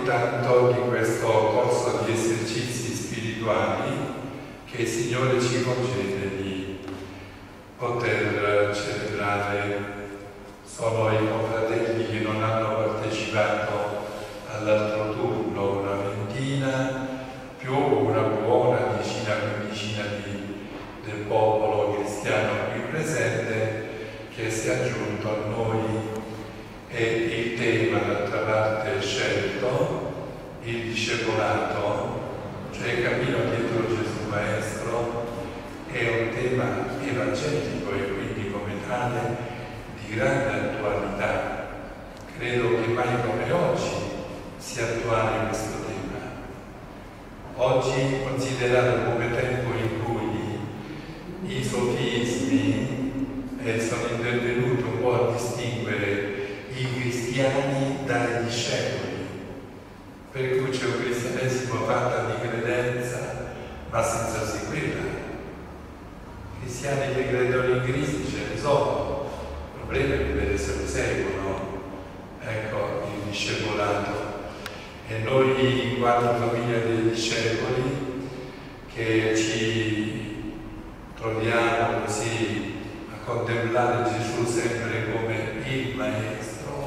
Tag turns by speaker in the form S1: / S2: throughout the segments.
S1: tanto di questo corso di esercizi spirituali che il Signore ci concede di poter celebrare. Sono i confratelli che non hanno partecipato all'altro turno, una ventina, più una buona decina, quindicina del popolo cristiano qui presente che si è aggiunto a noi. E il tema, d'altra parte, scelto, il discepolato, cioè il cammino dietro Gesù Maestro, è un tema evangelico e quindi come tale di grande attualità. Credo che mai come oggi sia attuale questo tema. Oggi considerato come tempo in cui i sofismi sono intervenuti un po' a distinguere i cristiani dai discepoli, per cui c'è un cristianesimo fatto di credenza ma senza seguirla. Cristiani che credono in Cristo ce ne sono, il problema è vedere se lo seguono. Ecco il discepolato. E noi in quanto famiglia dei discepoli che ci troviamo così a contemplare Gesù sempre come il Maestro,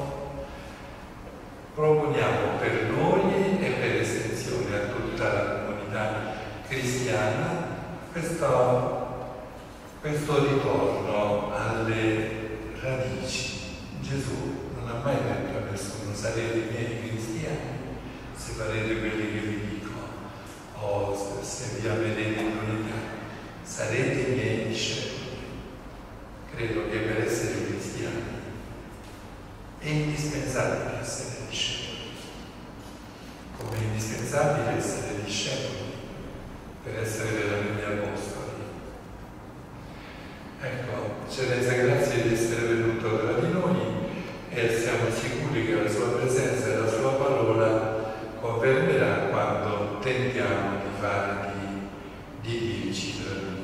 S1: proponiamo per noi e per estensione a tutta la comunità cristiana questo ritorno alle radici. Gesù non ha mai detto a nessuno: sarete i miei cristiani se farete quelli che vi dico, o se vi avvedete in unità. Sarete i miei discepoli. Credo che per essere cristiani è indispensabile essere discepoli, come è indispensabile essere discepoli per essere veramente apostoli. Ecco, Eccellenza, grazie di essere venuto tra di noi e siamo sicuri che la sua presenza e la sua parola confermerà quando tentiamo di fare di dirci tra di noi.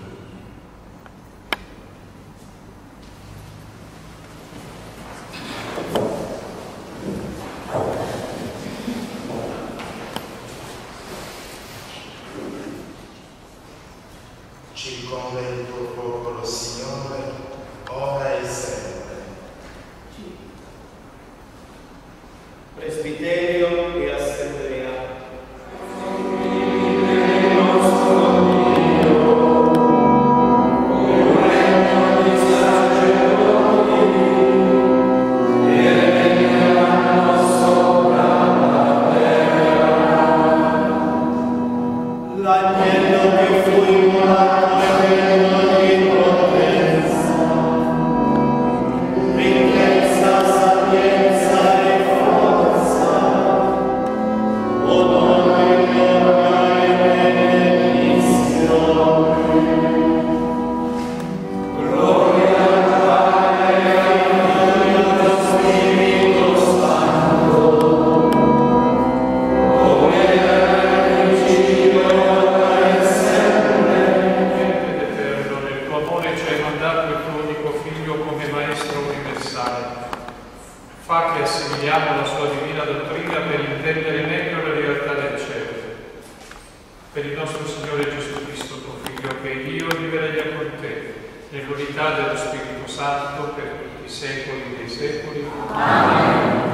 S2: Circonda il tuo popolo, Signore, ora e sempre.
S3: Presbiterio e assemblea.
S4: Fa che assimiliamo la sua divina dottrina per intendere meglio la realtà del cielo. Per il nostro Signore Gesù Cristo, tuo Figlio, che Dio rivereggia con te, nell'unità dello Spirito Santo, per tutti i secoli dei secoli. Amen.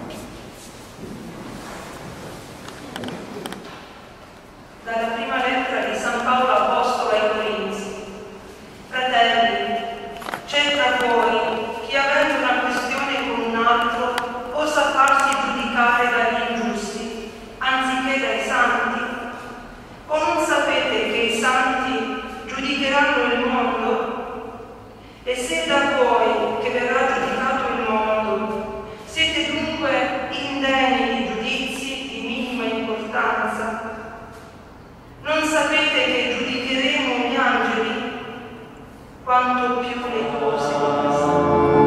S5: Dalla prima lettera di San Paolo Apostolo ai Corinzi. Fratelli, c'è tra voi chi avendo una questione con un altro possa farsi giudicare dagli ingiusti, anziché dai santi? O non sapete che i santi giudicheranno il mondo? E se da voi, che verrà giudicato il mondo, siete dunque indegni di giudizi di minima importanza, non sapete che giudicheremo gli angeli? Quanto più le cose di questa.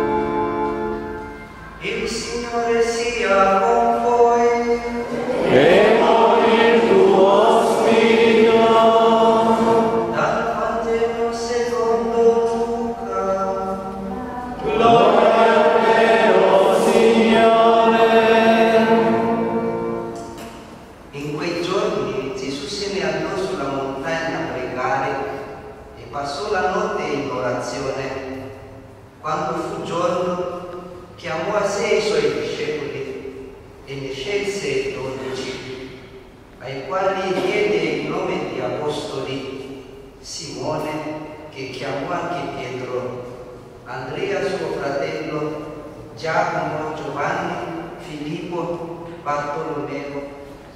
S2: Il Signore sia con voi.
S3: E con il tuo spirito.
S2: Dal Vangelo secondo Luca.
S3: Gloria a te, o Signore.
S6: e ne scelse 12, ai quali diede il nome di apostoli: Simone, che chiamò anche Pietro, Andrea suo fratello, Giacomo, Giovanni, Filippo, Bartolomeo,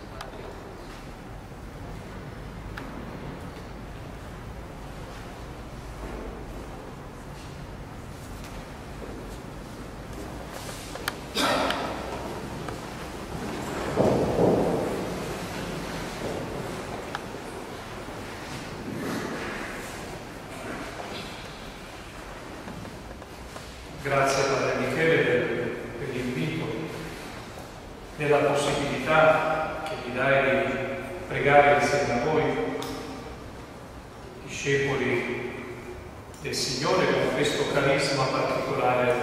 S4: Grazie Padre Michele per l'invito, della possibilità che mi dai di pregare insieme a voi, discepoli del Signore, con questo carisma particolare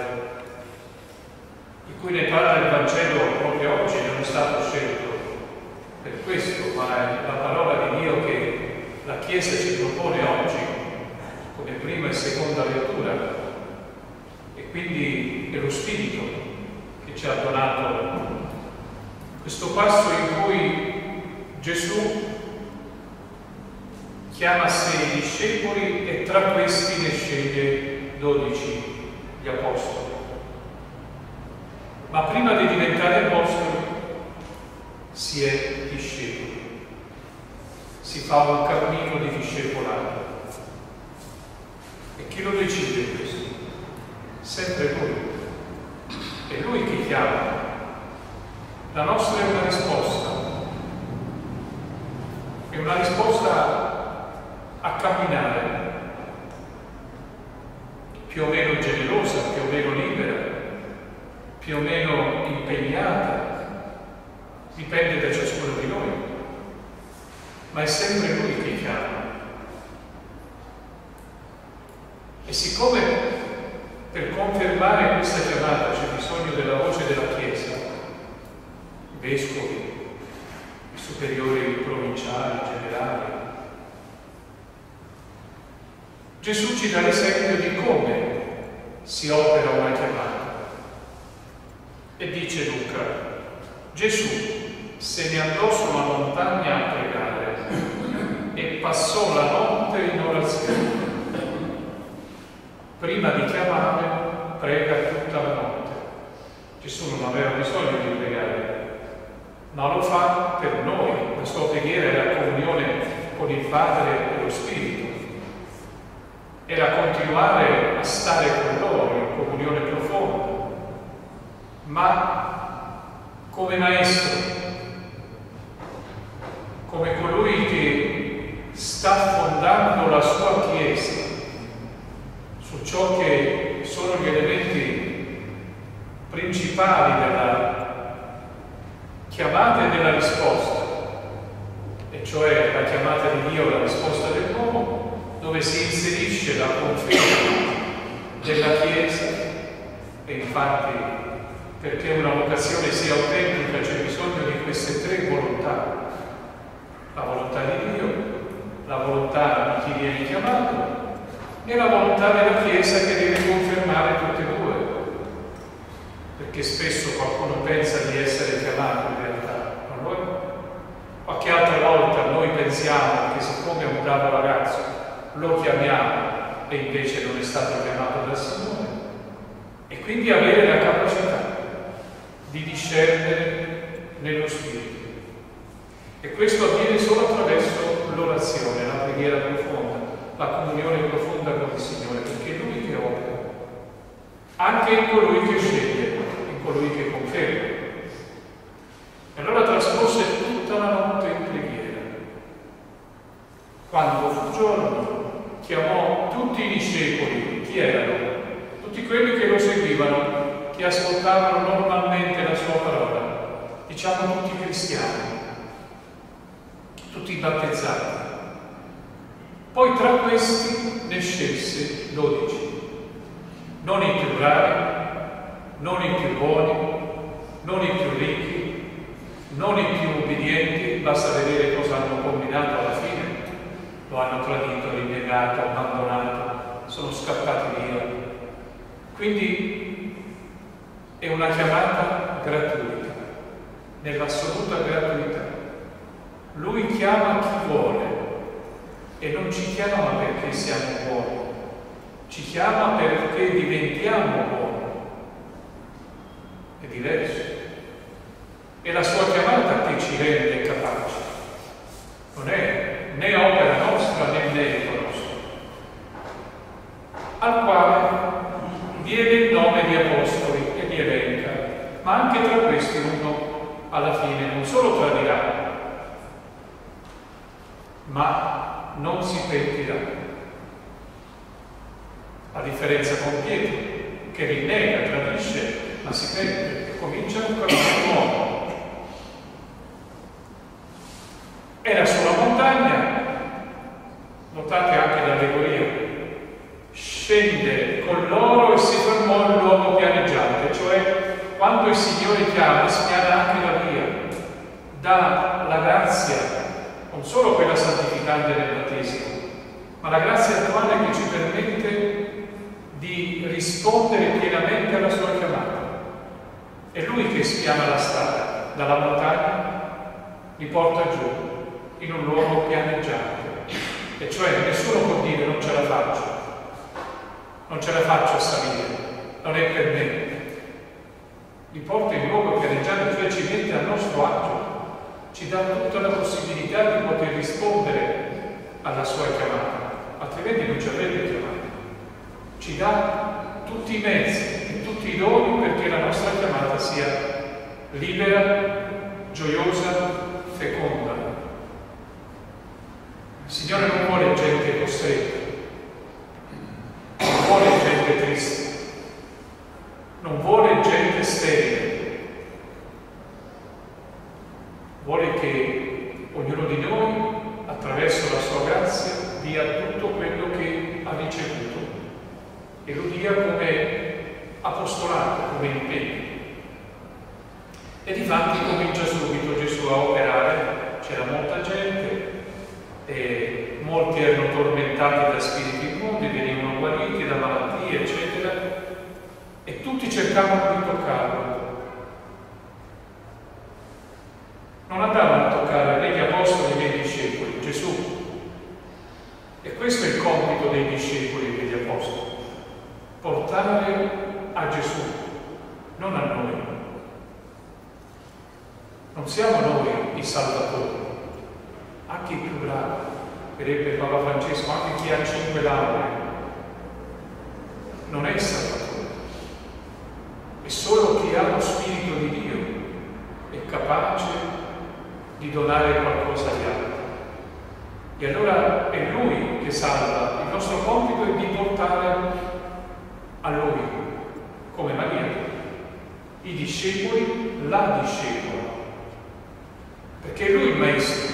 S4: di cui ne parla il Vangelo proprio oggi. Non è stato scelto per questo, ma è la parola di Dio che la Chiesa ci propone oggi come prima e seconda lettura. E quindi è lo Spirito che ci ha donato questo passo in cui Gesù chiama a sé i discepoli e tra questi ne sceglie 12, gli apostoli. Ma prima di diventare apostoli si è discepoli, si fa un cammino di discepolato. E chi lo decide questo? Sempre Lui. È Lui che chiama. La nostra è una risposta a camminare, più o meno generosa, più o meno libera, più o meno impegnata, dipende da ciascuno di noi, ma è sempre Lui che chiama. E siccome per confermare questa chiamata c'è bisogno della voce della Chiesa, i vescovi, i superiori provinciali, generali, Gesù ci dà l'esempio di come si opera una chiamata. E dice Luca: Gesù se ne andò sulla montagna a pregare e passò la notte in orazione. Prima di chiamare, prega tutta la notte. Gesù non aveva bisogno di pregare, ma lo fa per noi. La sua preghiera era comunione con il Padre e lo Spirito. Era continuare a stare con loro in comunione profonda, ma come maestro, come colui che sta fondando la sua Chiesa su ciò che sono gli elementi principali della chiamata e della risposta, e cioè la chiamata di Dio e la risposta dell'uomo, dove si inserisce la conferma della Chiesa. E infatti, perché una vocazione sia autentica c'è bisogno di queste tre volontà: la volontà di Dio, la volontà di chi viene chiamato e la volontà della Chiesa, che deve confermare tutte e due. Perché spesso qualcuno pensa di essere chiamato, in realtà non lo è. Qualche altra volta noi pensiamo che siccome è un bravo ragazzo lo chiamiamo e invece non è stato chiamato dal Signore. E quindi avere la capacità di discernere nello Spirito. E questo avviene solo attraverso l'orazione, la preghiera profonda, la comunione profonda con il Signore, perché è Lui che opera, anche in colui che sceglie, in colui che conferma. E allora trascorse tutta la notte in preghiera. Quando fu giorno, chiamò tutti i discepoli. Chi erano? Tutti quelli che lo seguivano, che ascoltavano normalmente la sua parola, diciamo tutti i cristiani, tutti i battezzati. Poi tra questi ne scelse 12, non i più bravi, non i più buoni, non i più ricchi, non i più ubbidienti. Basta vedere cosa hanno combinato alla fine. Lo hanno tradito, rinnegato, abbandonato, sono scappati via. Quindi è una chiamata gratuita, nell'assoluta gratuità. Lui chiama chi vuole e non ci chiama perché siamo buoni, ci chiama perché diventiamo buoni. È diverso. È la sua chiamata che ci rende capaci. Non è né opera nostra né merito nostro. Al quale viene il nome di apostoli e li elenca, ma anche tra questi uno alla fine non solo tradirà, ma non si pentirà. A differenza con Pietro, che rinnega, tradisce, ma si pente e comincia un cammino nuovo. Era sulla montagna, notate anche l'allegoria, scende con loro e si fermò in luogo pianeggiante, cioè quando il Signore chiama, spiana anche la via, dà la grazia, non solo quella santificante del battesimo, ma la grazia attuale che ci permette di rispondere pienamente alla sua chiamata. È Lui che spiana la strada, dalla montagna li porta giù, in un luogo pianeggiante, e cioè nessuno può dire non ce la faccio, non ce la faccio a salire, non è per me. Li porta in luogo pianeggiante, cioè ci mette a nostro agio, ci dà tutta la possibilità di poter rispondere alla sua chiamata, altrimenti non ci avrebbe chiamato. Ci dà tutti i mezzi e tutti i doni perché la nostra chiamata sia libera, gioiosa, feconda. Il Signore non vuole gente costretta, non vuole gente triste, non vuole gente sterile, vuole che ognuno di noi, attraverso la sua grazia, dia tutto quello che ha ricevuto e lo dia come apostolato, come impegno. E difatti comincia subito Gesù a operare, c'era molta gente, e molti erano tormentati da spiriti immondi, venivano guariti da malattie, eccetera, e tutti cercavano di toccarlo. Non andavano a toccare né gli apostoli né i discepoli, Gesù. E questo è il compito dei discepoli e degli apostoli, portare a Gesù, non a noi. Non siamo noi i salvatori, anche i più bravi, direbbe Papa Francesco, anche chi ha 5 lauree, non è il salvatore, è solo chi ha lo Spirito di Dio, è capace di donare qualcosa agli altri. E allora è Lui che salva, il nostro compito è di portare a Lui, come Maria, i discepoli, la discepola, perché è Lui il Maestro.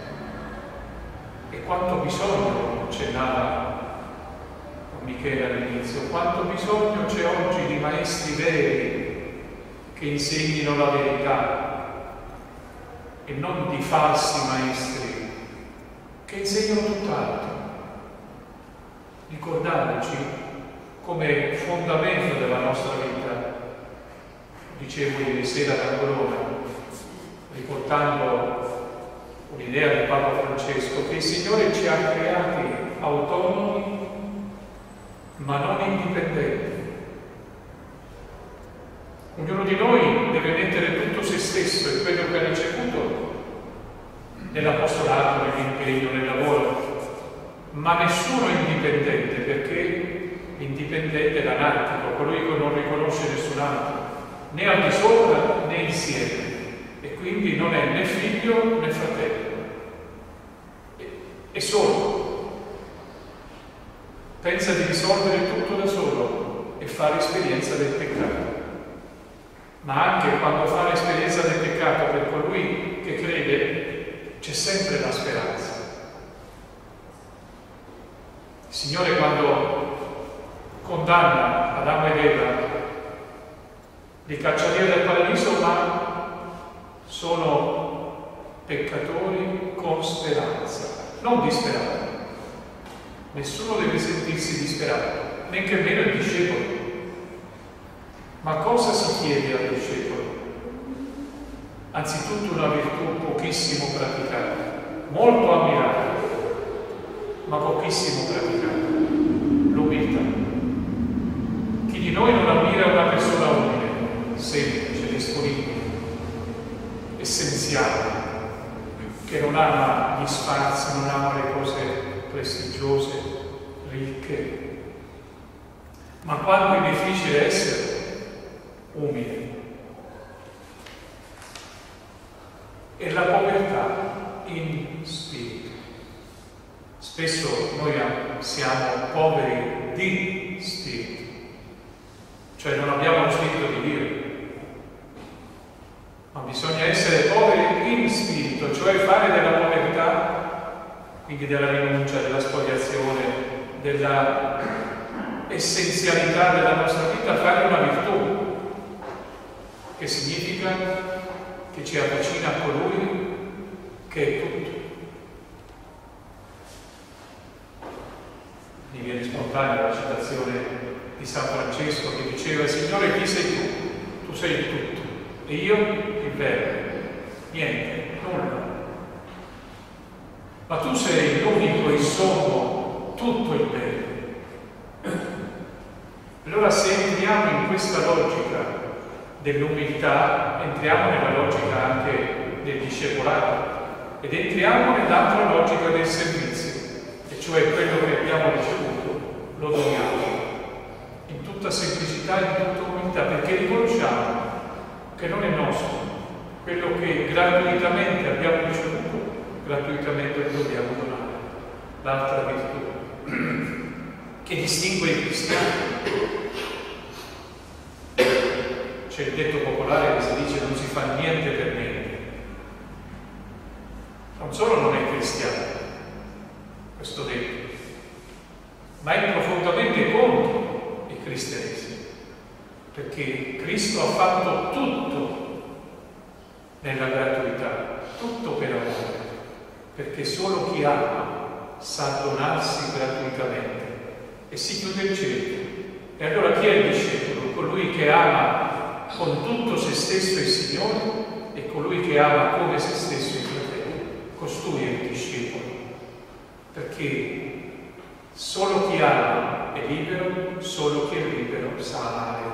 S4: E quanto bisogno accennava Michele all'inizio, quanto bisogno c'è oggi di maestri veri che insegnino la verità e non di falsi maestri che insegnano tutt'altro, ricordandoci come fondamento della nostra vita. Dicevo ieri sera ad Angolona, riportando un'idea di Papa Francesco, che il Signore ci ha creati autonomi ma non indipendenti. Ognuno di noi deve mettere tutto se stesso e quello che ha ricevuto nell'apostolato, nell'impegno, nel lavoro, ma nessuno è indipendente, perché l'indipendente è l'anarchico, colui che non riconosce nessun altro, né al di sopra né insieme, e quindi non è né figlio né fratello, è solo. Pensa di risolvere tutto da solo e fa l'esperienza del peccato. Ma anche quando fa l'esperienza del peccato per colui che crede, c'è sempre la speranza. Il Signore, quando condanna Adamo ed Eva, li caccia via dal paradiso, ma sono peccatori con speranza, non disperati. Nessuno deve sentirsi disperato, neanche meno il discepolo. Ma cosa si chiede al discepolo? Anzitutto una virtù pochissimo praticata, molto ammirata, ma pochissimo praticata, l'umiltà. Chi di noi non ammira una persona umile, semplice, disponibile, essenziale, che non ama gli sfarzi, non ama le cose prestigiose, ricche, ma quanto è difficile essere umile. E la povertà in spirito. Spesso noi siamo poveri di spirito, cioè non abbiamo lo spirito di Dio, ma bisogna essere poveri in spirito, cioè fare della povertà, quindi della rinuncia, della spoliazione, della essenzialità della nostra vita, fare una virtù, che significa che ci avvicina a colui che è tutto. Mi viene spontanea la citazione di San Francesco che diceva: Signore, chi sei tu? Tu sei il tutto. E io il verbo. Niente, nulla. Ma tu sei l'unico, il sommo, tutto il bene. Allora se entriamo in questa logica dell'umiltà, entriamo nella logica anche del discepolato ed entriamo nell'altra logica del servizio, e cioè quello che abbiamo ricevuto lo doniamo in tutta semplicità e in tutta umiltà, perché riconosciamo che non è nostro, quello che gratuitamente abbiamo ricevuto, gratuitamente lo dobbiamo donare. L'altra virtù che distingue i cristiani. C'è il detto popolare che si dice: non si fa niente per niente. Non solo non è cristiano questo detto, ma è profondamente contro il cristianesimo, perché Cristo ha fatto tutto nella gratuità, tutto per amore, perché solo chi ama sa donarsi gratuitamente e si chiude il cerchio. E allora chi è il discepolo? Colui che ama con tutto se stesso il Signore e colui che ama come se stesso i fratelli. Costui è il discepolo, perché solo chi ama è libero, solo chi è libero sa amare.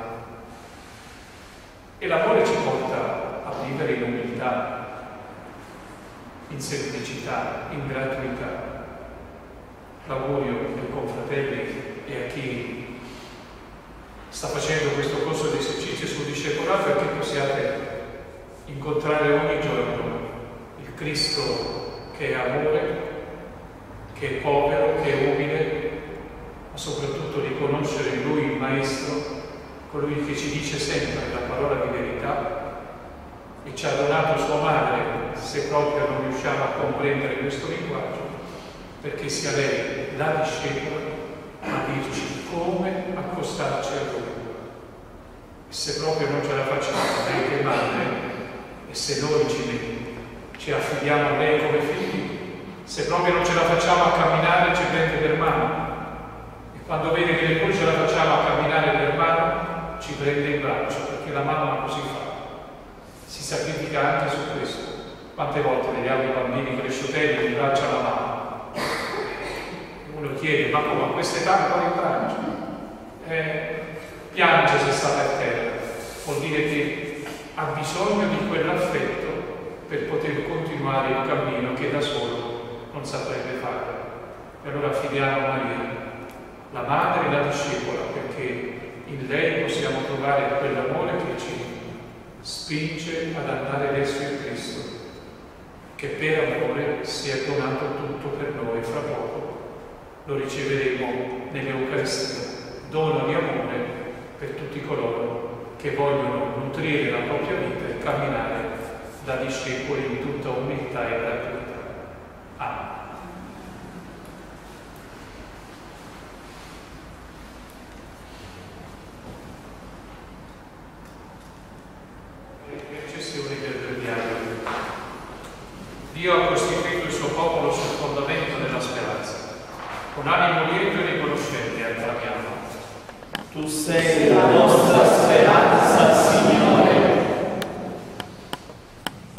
S4: E l'amore ci porta a vivere in umiltà, in semplicità, in gratuità. L'augurio ai confratelli e a chi sta facendo questo corso di esercizio sul discepolato è che possiate incontrare ogni giorno il Cristo che è amore, che è povero, che è umile, ma soprattutto riconoscere in Lui il Maestro, colui che ci dice sempre la parola di verità e ci ha donato sua madre, se proprio non riusciamo a comprendere questo linguaggio, perché sia lei la discepola a dirci come accostarci a Lui. E se proprio non ce la facciamo, lei che madre, e se noi ci affidiamo a lei come figli, se proprio non ce la facciamo a camminare, ci prende per mano, e quando vede che neppure ce la facciamo a camminare per mano, ci prende in braccio, perché la mamma così fa, si sacrifica anche su questo. Quante volte vediamo i bambini cresciutelli in braccio alla mamma? Uno chiede: ma come a quest'età mi in braccio? Piange se sta per terra, vuol dire che ha bisogno di quell'affetto per poter continuare il cammino che da solo non saprebbe fare. E allora affidiamo a Maria, la madre e la discepola, perché in lei possiamo trovare quell'amore che ci spinge ad andare verso il Cristo, che per amore si è donato tutto per noi. Fra poco lo riceveremo nell'Eucaristia, dono di amore per tutti coloro che vogliono nutrire la propria vita e camminare da discepoli in tutta umiltà e gratuità. Amen. Recessione del breviario. Dio ha costituito il suo popolo sul fondamento della speranza. Con animo lieto e riconoscente acclamiamo.
S3: Tu sei la nostra speranza, Signore.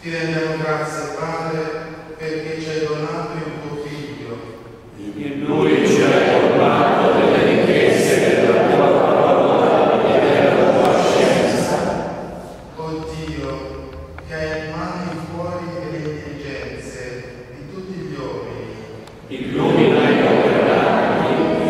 S2: Ti rendiamo grazie, Padre, perché ci hai donato il tuo Figlio.
S3: In Lui ci hai colmato delle ricchezze della tua parola e della tua scienza.
S2: O Dio, che hai in mano i cuori e le intelligenze di tutti gli uomini,
S3: Illumina i governanti,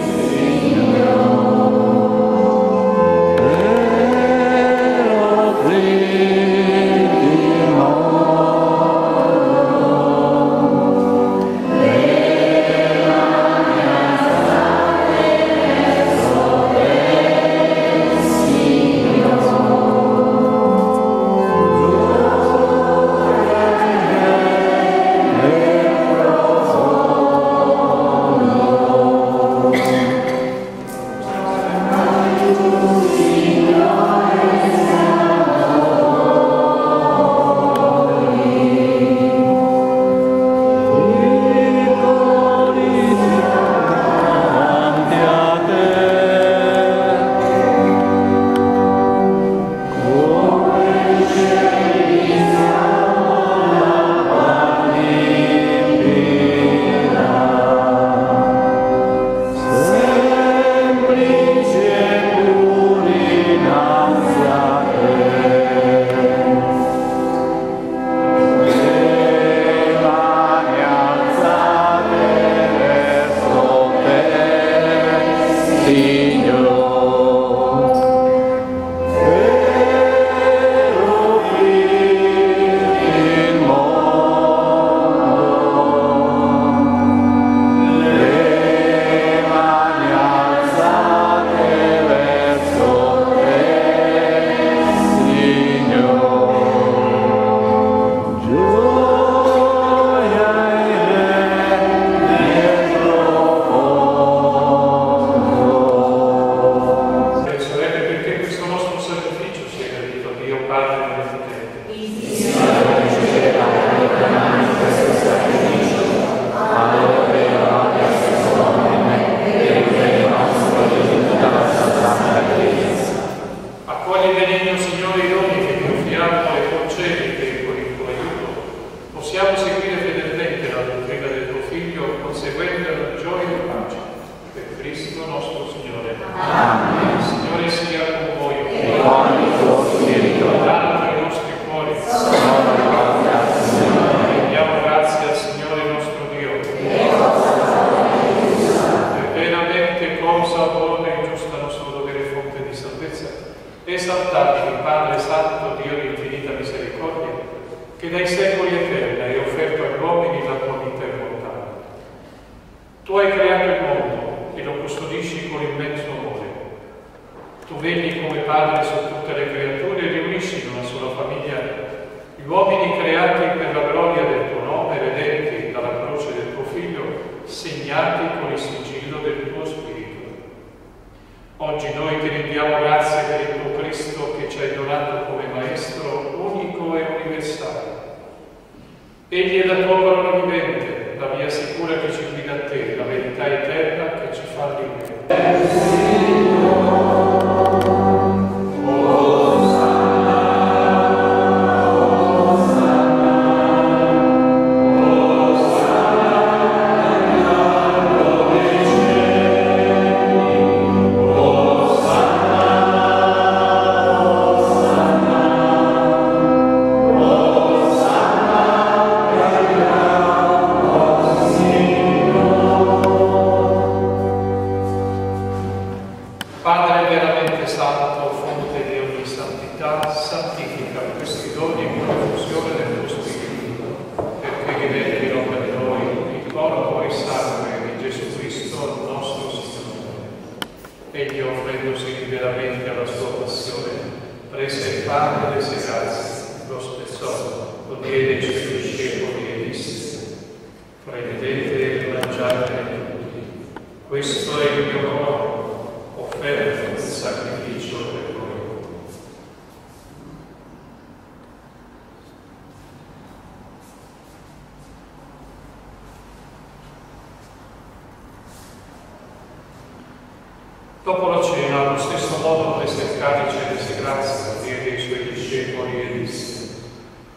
S4: Dopo la cena, allo stesso modo prese il calice e disse grazie, diede ai suoi discepoli e disse: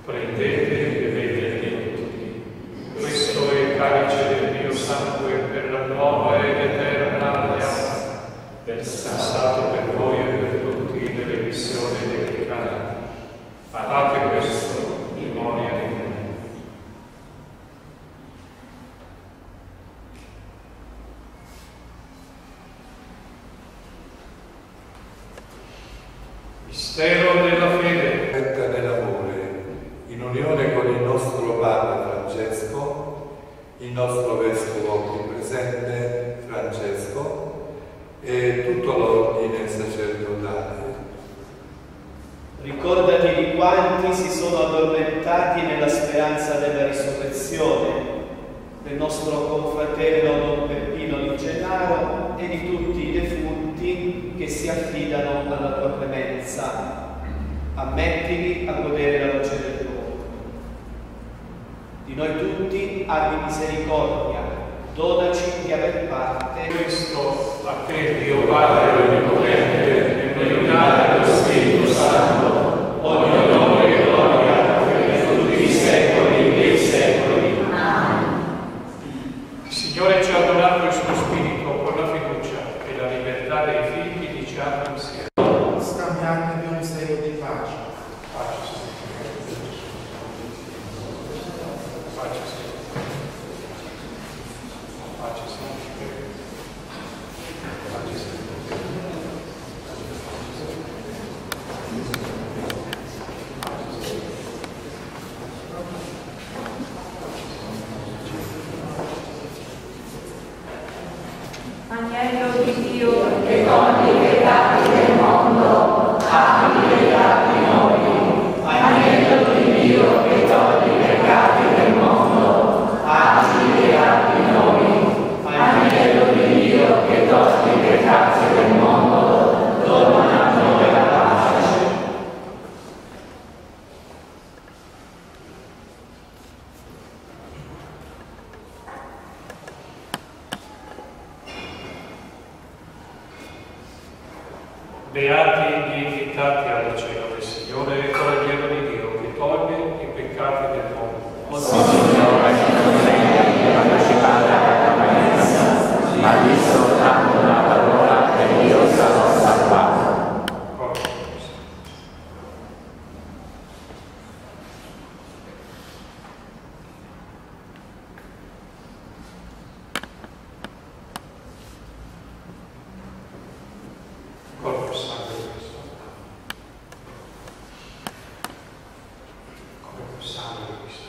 S4: Prendete e bevete tutti. Questo è il calice del mio sangue per la nuova ed eterna alleanza, versato per voi e per tutti nelle missioni dei peccati. Fate questo in memoria di me. Mistero della fede.
S3: Nell'amore, in unione con il nostro Papa Francesco, il nostro Vescovo qui presente Francesco e tutto l'ordine sacerdotale.
S7: Ricordati di quanti si sono addormentati nella speranza della risurrezione, del nostro confratello Don Peppino di Gennaro e di tutti i defunti che si affidano alla tua clemenza. Ammettili a godere la luce del tuo volto. Di noi tutti abbi misericordia, donaci di aver parte.
S4: Questo a te, Dio Padre Onnipotente, nell'unità dello Spirito Santo, ogni onore e gloria per tutti i secoli dei secoli. Il Signore ci ha donato il suo Spirito con la fiducia e la libertà dei figli, diciamo insieme.
S2: Scambiatevi un segno di pace.
S8: Agnello di Dio, che togli i peccati del mondo, abbi pietà di noi. Agnello di Dio, che togli i peccati del mondo, abbi pietà di noi. Agnello di Dio, che togli i peccati del mondo, dona a noi la pace.
S4: Beati gli invitati alla cena del Signore, con l'agnello di Dio che toglie i peccati del mondo.
S3: O Signore, non sei di partecipare alla clemenza, ma di soltanto una parola e io sarò salvato.
S4: Corpo sangue di Cristo. Corpo sangue di Cristo.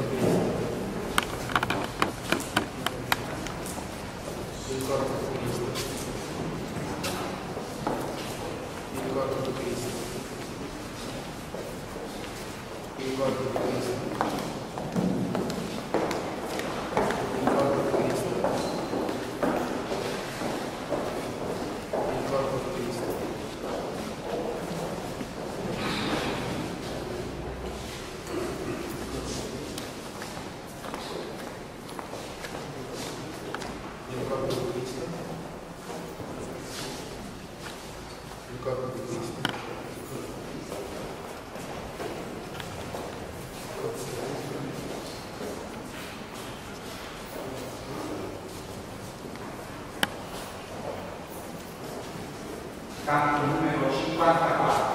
S2: Il corpo di Cristo.
S9: canto numero 54.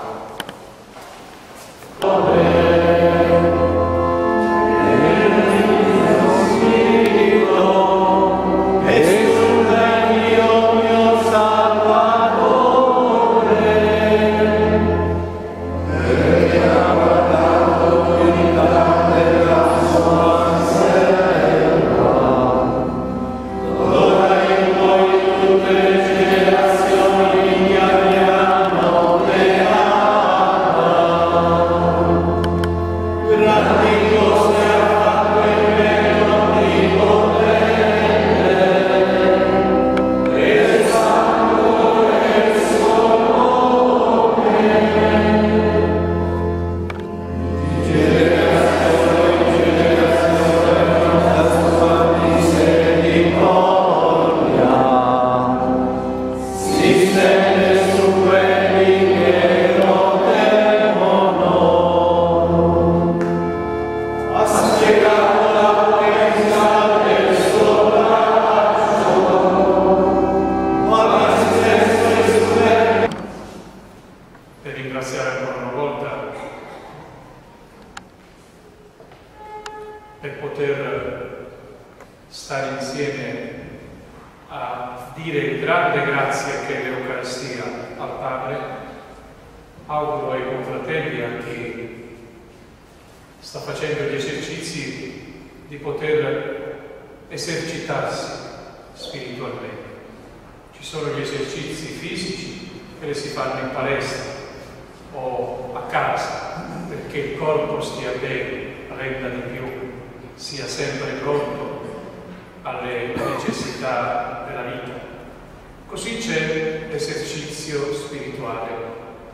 S4: per poter stare insieme a dire il grande grazie che è l'Eucaristia al Padre. Auguro ai confratelli, a chi sta facendo gli esercizi, di poter esercitarsi spiritualmente. Ci sono gli esercizi fisici che si fanno in palestra o a casa, perché il corpo stia bene, renda di più, sia sempre pronto alle necessità della vita. Così c'è l'esercizio spirituale.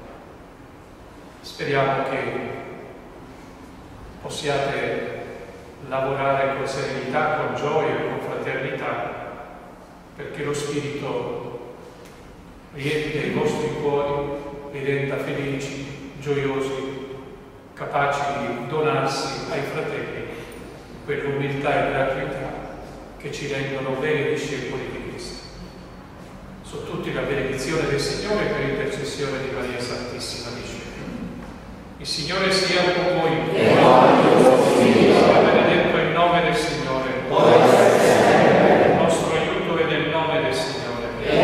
S4: Speriamo che possiate lavorare con serenità, con gioia e con fraternità, perché lo Spirito riempie i vostri cuori, li renda felici, gioiosi, capaci di donarsi ai fratelli quell'umiltà e gratuità che ci rendono veri discepoli di Cristo. Su tutti la benedizione del Signore per intercessione di Maria Santissima di Cielo. Il Signore sia con voi. Sia benedetto il nome del Signore. Il nostro aiuto è nel nome del Signore.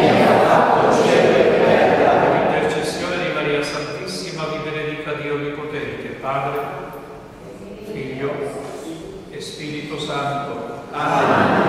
S4: Per l'intercessione di Maria Santissima vi benedica Dio Onnipotente, Padre, Figlio e Spirito Santo. Amen.